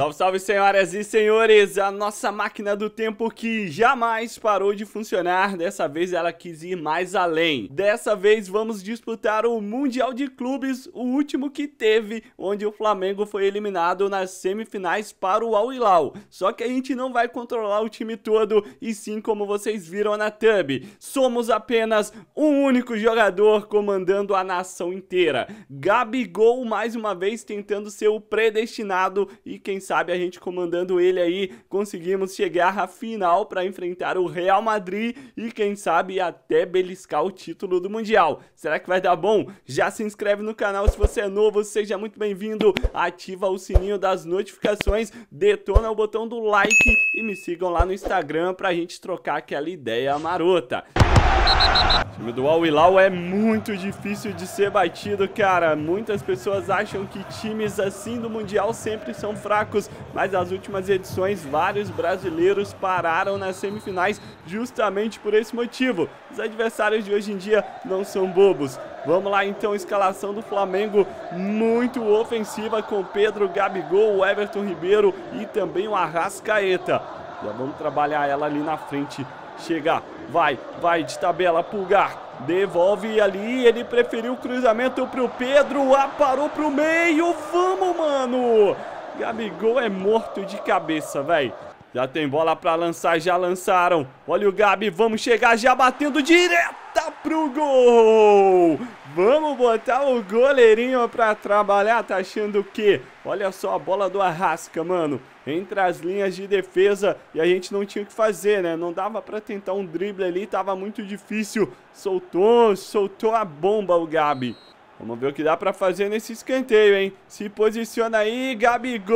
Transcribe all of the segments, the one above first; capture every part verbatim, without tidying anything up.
Salve, salve, senhoras e senhores, a nossa máquina do tempo que jamais parou de funcionar, dessa vez ela quis ir mais além. Dessa vez vamos disputar o Mundial de Clubes, o último que teve, onde o Flamengo foi eliminado nas semifinais para o Al Hilal. Só que a gente não vai controlar o time todo, e sim, como vocês viram na thumb, somos apenas um único jogador comandando a nação inteira. Gabigol mais uma vez tentando ser o predestinado, e quem sabe a gente comandando ele aí, conseguimos chegar à final para enfrentar o Real Madrid e quem sabe até beliscar o título do Mundial. Será que vai dar bom? Já se inscreve no canal se você é novo, seja muito bem-vindo, ativa o sininho das notificações, detona o botão do like e me sigam lá no Instagram pra gente trocar aquela ideia marota. O time do Al Hilal é muito difícil de ser batido, cara. Muitas pessoas acham que times assim do Mundial sempre são fracos, mas nas últimas edições vários brasileiros pararam nas semifinais justamente por esse motivo. Os adversários de hoje em dia não são bobos. Vamos lá então, escalação do Flamengo muito ofensiva com Pedro, Gabigol, o Everton Ribeiro e também o Arrascaeta. Já vamos trabalhar ela ali na frente. Chega, vai, vai de tabela, Pulgar, devolve ali, ele preferiu o cruzamento pro Pedro, aparou pro meio, vamos, mano! Gabigol é morto de cabeça, velho. Já tem bola pra lançar, já lançaram. Olha o Gabi, vamos chegar já batendo direta pro gol! Vamos botar o goleirinho pra trabalhar, tá achando o quê? Olha só a bola do Arrasca, mano. Entre as linhas de defesa e a gente não tinha o que fazer, né? Não dava pra tentar um drible ali, tava muito difícil. Soltou, soltou a bomba o Gabi. Vamos ver o que dá pra fazer nesse escanteio, hein? Se posiciona aí, Gabigol!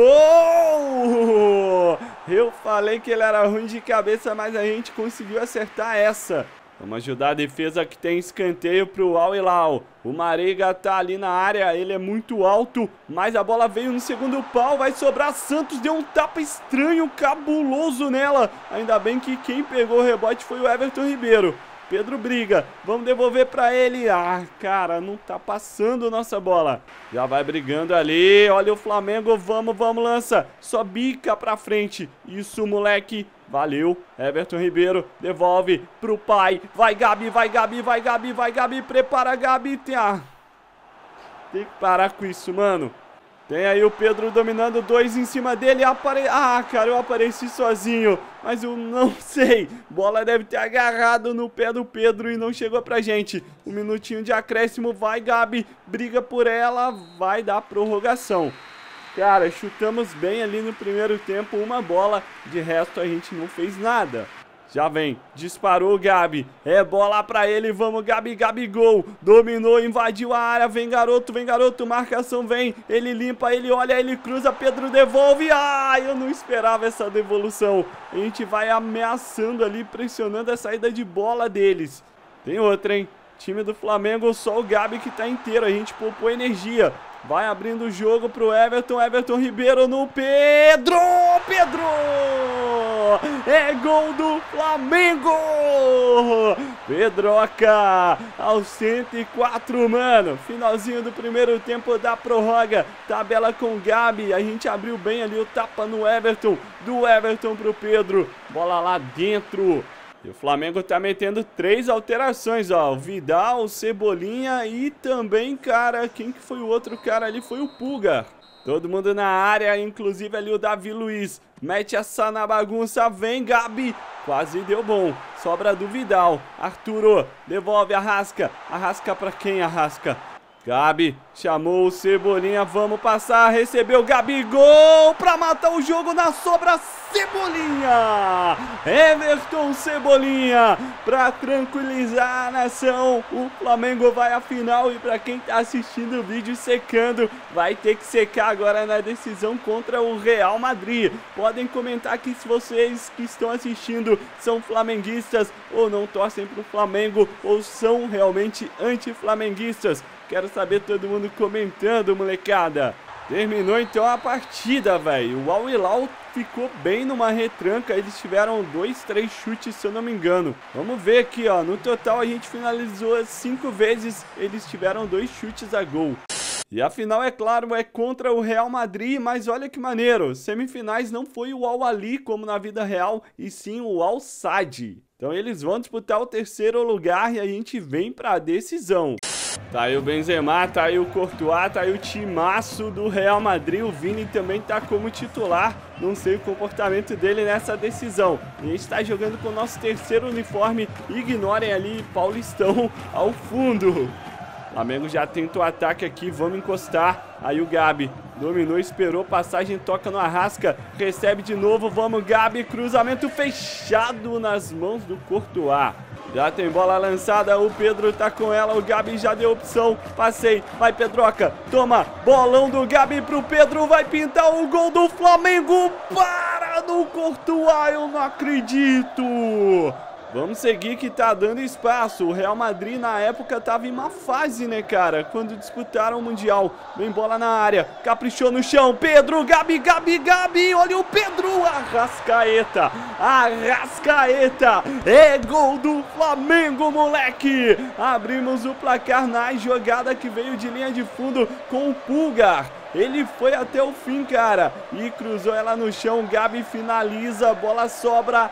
Eu falei que ele era ruim de cabeça, mas a gente conseguiu acertar essa. Vamos ajudar a defesa que tem escanteio pro Al Hilal. O Marega tá ali na área, ele é muito alto, mas a bola veio no segundo pau, vai sobrar. Santos deu um tapa estranho, cabuloso nela. Ainda bem que quem pegou o rebote foi o Everton Ribeiro. Pedro briga, vamos devolver pra ele. Ah, cara, não tá passando nossa bola. Já vai brigando ali, olha o Flamengo, vamos, vamos, lança. Só bica pra frente. Isso, moleque. Valeu, Everton Ribeiro, devolve pro pai. Vai, Gabi, vai, Gabi, vai, Gabi, vai, Gabi. Prepara, Gabi. Tem, ah, tem que parar com isso, mano. Tem aí o Pedro dominando, dois em cima dele, apare... Ah, cara, eu apareci sozinho, mas eu não sei. Bola deve ter agarrado no pé do Pedro e não chegou pra gente. Um minutinho de acréscimo, vai, Gabi, briga por ela, vai dar prorrogação. Cara, chutamos bem ali no primeiro tempo, uma bola, de resto a gente não fez nada. Já vem, disparou o Gabi, é bola pra ele, vamos Gabi, Gabigol, dominou, invadiu a área, vem garoto, vem garoto, marcação vem, ele limpa, ele olha, ele cruza, Pedro devolve, ai, eu não esperava essa devolução, a gente vai ameaçando ali, pressionando a saída de bola deles. Tem outra, hein, time do Flamengo, só o Gabi que tá inteiro, a gente poupou energia. Vai abrindo o jogo pro Everton, Everton Ribeiro no Pedro, Pedro! É gol do Flamengo! Pedroca, aos cento e quatro, mano. Finalzinho do primeiro tempo da prorroga, tabela com o Gabi, a gente abriu bem ali o tapa no Everton, do Everton pro Pedro, bola lá dentro. E o Flamengo tá metendo três alterações, ó, o Vidal, o Cebolinha e também, cara, quem que foi o outro cara ali? Foi o Pulgar. Todo mundo na área, inclusive ali o Davi Luiz. Mete essa na bagunça, vem Gabi. Quase deu bom, sobra do Vidal. Arturo, devolve, Arrasca. Arrasca pra quem, Arrasca? Gabi, chamou o Cebolinha, vamos passar, recebeu Gabigol pra matar o jogo na sobra, Cebolinha! Everton Cebolinha, pra tranquilizar a nação, o Flamengo vai à final e pra quem tá assistindo o vídeo secando, vai ter que secar agora na decisão contra o Real Madrid. Podem comentar aqui se vocês que estão assistindo são flamenguistas ou não torcem pro Flamengo ou são realmente anti-flamenguistas. Quero saber todo mundo comentando, molecada. Terminou então a partida, velho. O Al Hilal ficou bem numa retranca. Eles tiveram dois, três chutes, se eu não me engano. Vamos ver aqui, ó. No total a gente finalizou cinco vezes. Eles tiveram dois chutes a gol. E a final, é claro, é contra o Real Madrid, mas olha que maneiro, semifinais não foi o Al Ahly como na vida real, e sim o Al Sadd. Então eles vão disputar o terceiro lugar e a gente vem pra decisão. Tá aí o Benzema, tá aí o Courtois, tá aí o timaço do Real Madrid. O Vini também tá como titular. Não sei o comportamento dele nessa decisão. A gente tá jogando com o nosso terceiro uniforme. Ignorem ali Paulistão ao fundo. O Flamengo já tenta o ataque aqui, vamos encostar. Aí o Gabi dominou, esperou, passagem, toca no Arrasca. Recebe de novo, vamos Gabi, cruzamento fechado nas mãos do Courtois. Já tem bola lançada, o Pedro tá com ela, o Gabi já deu opção, passei, vai Pedroca, toma, bolão do Gabi pro Pedro, vai pintar o gol do Flamengo, para do Courtois, eu não acredito! Vamos seguir que tá dando espaço. O Real Madrid na época tava em uma fase, né, cara? Quando disputaram o Mundial. Vem bola na área. Caprichou no chão. Pedro, Gabi, Gabi, Gabi. Olha o Pedro. Arrascaeta. Arrascaeta. É gol do Flamengo, moleque. Abrimos o placar na jogada que veio de linha de fundo com o Pulgar. Ele foi até o fim, cara, e cruzou ela no chão. Gabi finaliza, bola sobra,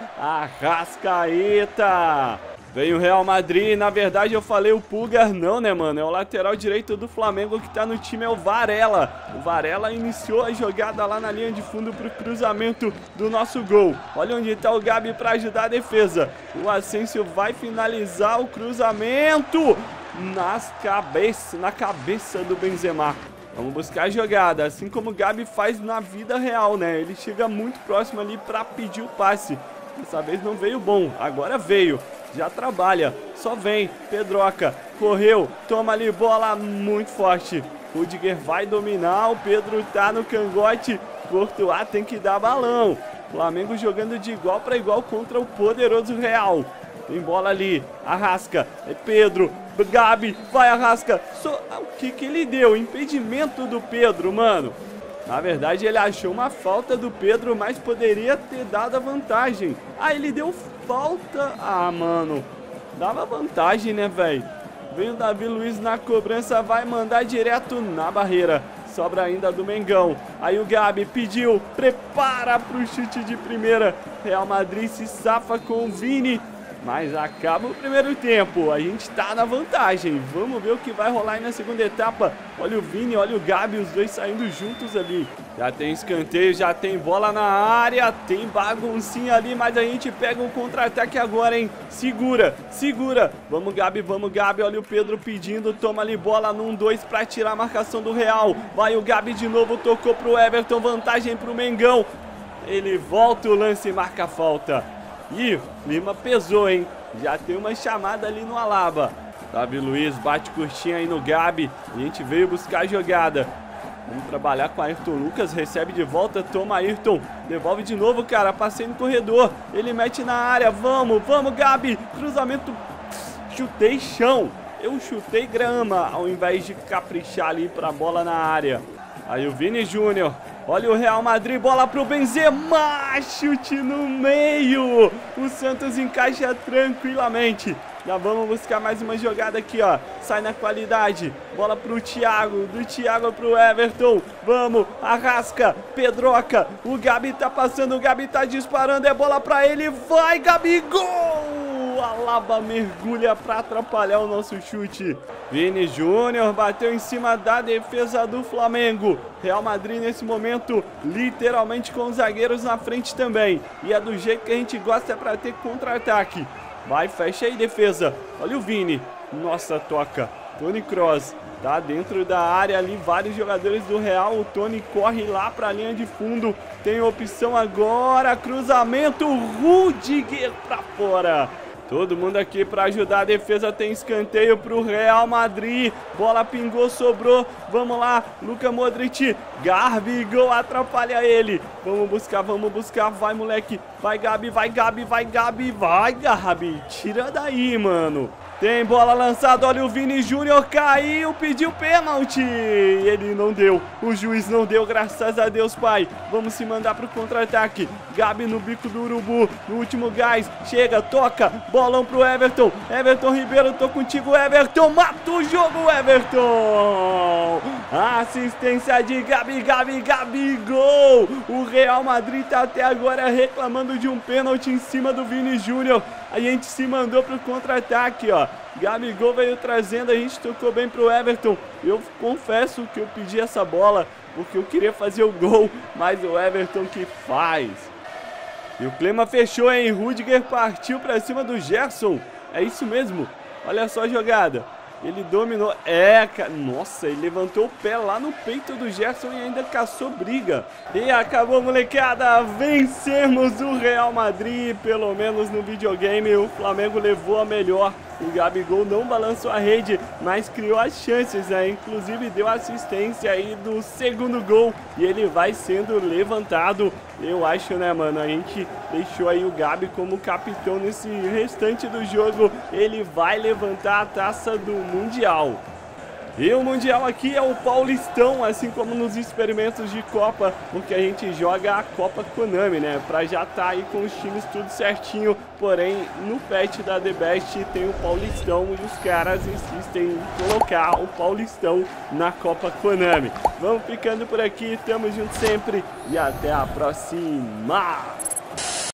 Arrascaeta. Vem o Real Madrid, na verdade eu falei o Pulgar, não, né, mano? É o lateral direito do Flamengo que tá no time, é o Varela. O Varela iniciou a jogada lá na linha de fundo pro cruzamento do nosso gol. Olha onde tá o Gabi pra ajudar a defesa. O Asensio vai finalizar o cruzamento nas cabeça, na cabeça do Benzema. Vamos buscar a jogada, assim como o Gabi faz na vida real, né? Ele chega muito próximo ali pra pedir o passe. Dessa vez não veio bom, agora veio. Já trabalha, só vem. Pedroca, correu, toma ali bola muito forte. Rudiger vai dominar, o Pedro tá no cangote. Courtois tem que dar balão. Flamengo jogando de igual para igual contra o poderoso Real. Tem bola ali, Arrasca, é Pedro, Gabi, vai Arrasca. So... O que que ele deu? Impedimento do Pedro, mano. Na verdade ele achou uma falta do Pedro, mas poderia ter dado a vantagem. Ah, ele deu falta. Ah, mano, dava vantagem, né, velho? Vem o Davi Luiz na cobrança, vai mandar direto na barreira. Sobra ainda do Mengão. Aí o Gabi pediu, prepara pro chute de primeira. Real Madrid se safa com o Vini. Mas acaba o primeiro tempo, a gente tá na vantagem. Vamos ver o que vai rolar aí na segunda etapa. Olha o Vini, olha o Gabi, os dois saindo juntos ali. Já tem escanteio, já tem bola na área, tem baguncinha ali, mas a gente pega um contra-ataque agora, hein? Segura, segura. Vamos, Gabi, vamos, Gabi. Olha o Pedro pedindo, toma ali bola no um dois pra tirar a marcação do Real. Vai o Gabi de novo, tocou pro Everton, vantagem pro Mengão. Ele volta o lance e marca a falta. Ih, Lima pesou, hein? Já tem uma chamada ali no Alaba. Davi Luiz bate curtinho aí no Gabi. A gente veio buscar a jogada. Vamos trabalhar com a Ayrton Lucas. Recebe de volta, toma Ayrton. Devolve de novo, cara. Passei no corredor. Ele mete na área. Vamos, vamos, Gabi. Cruzamento. Chutei chão. Eu chutei grama ao invés de caprichar ali pra bola na área. Aí o Vini Júnior. Olha o Real Madrid, bola pro Benzema, chute no meio. O Santos encaixa tranquilamente. Já vamos buscar mais uma jogada aqui, ó. Sai na qualidade, bola pro Thiago, do Thiago pro Everton. Vamos, Arrasca, Pedroca. O Gabi tá passando, o Gabi tá disparando, é bola pra ele. Vai, Gabi, gol! Alaba mergulha pra atrapalhar o nosso chute. Vini Júnior bateu em cima da defesa do Flamengo. Real Madrid nesse momento literalmente com os zagueiros na frente também. E é do jeito que a gente gosta, é pra ter contra-ataque. Vai, fecha aí, defesa. Olha o Vini. Nossa, toca. Toni Kroos tá dentro da área ali, vários jogadores do Real. O Toni corre lá pra linha de fundo. Tem opção agora, cruzamento, Rudiger pra fora. Todo mundo aqui para ajudar a defesa, tem escanteio para o Real Madrid. Bola pingou, sobrou. Vamos lá, Luka Modric. Gabigol atrapalha ele. Vamos buscar, vamos buscar. Vai, moleque. Vai, Gabi, vai, Gabi, vai, Gabi. Vai, Gabi. Tira daí, mano. Tem bola lançada, olha o Vini Júnior, caiu, pediu pênalti. Ele não deu, o juiz não deu, graças a Deus, pai. Vamos se mandar pro contra-ataque. Gabi no bico do urubu, no último gás. Chega, toca, bolão pro Everton. Everton Ribeiro, tô contigo, Everton. Mata o jogo, Everton. Assistência de Gabi, Gabi, Gabi, gol. O Real Madrid tá até agora reclamando de um pênalti em cima do Vini Júnior. A gente se mandou pro contra-ataque, ó. Gabigol veio trazendo, a gente tocou bem pro Everton. Eu confesso que eu pedi essa bola porque eu queria fazer o gol, mas o Everton que faz. E o clima fechou, hein? Rudiger partiu pra cima do Gerson. É isso mesmo. Olha só a jogada. Ele dominou. É, cara. Nossa, ele levantou o pé lá no peito do Gerson e ainda caçou briga. E acabou, molecada. Vencemos o Real Madrid. Pelo menos no videogame, o Flamengo levou a melhor. O Gabigol não balançou a rede, mas criou as chances, né? Inclusive deu assistência aí do segundo gol. E ele vai sendo levantado. Eu acho, né, mano? A gente deixou aí o Gabi como capitão nesse restante do jogo. Ele vai levantar a taça do Mundial. E o Mundial aqui é o Paulistão, assim como nos experimentos de Copa, porque a gente joga a Copa Konami, né? Pra já tá aí com os times tudo certinho, porém no patch da The Best tem o Paulistão e os caras insistem em colocar o Paulistão na Copa Konami. Vamos ficando por aqui, tamo junto sempre e até a próxima!